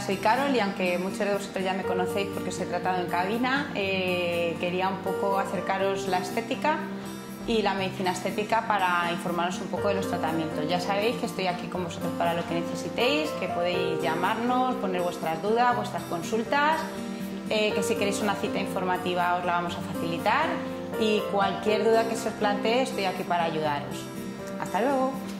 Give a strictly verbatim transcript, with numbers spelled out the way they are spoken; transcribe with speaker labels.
Speaker 1: soy Carol y aunque muchos de vosotros ya me conocéis porque os he tratado en cabina, eh, quería un poco acercaros la estética y la medicina estética para informaros un poco de los tratamientos. Ya sabéis que estoy aquí con vosotros para lo que necesitéis, que podéis llamarnos, poner vuestras dudas, vuestras consultas, eh, que si queréis una cita informativa os la vamos a facilitar y cualquier duda que se os plantee estoy aquí para ayudaros. Hasta luego.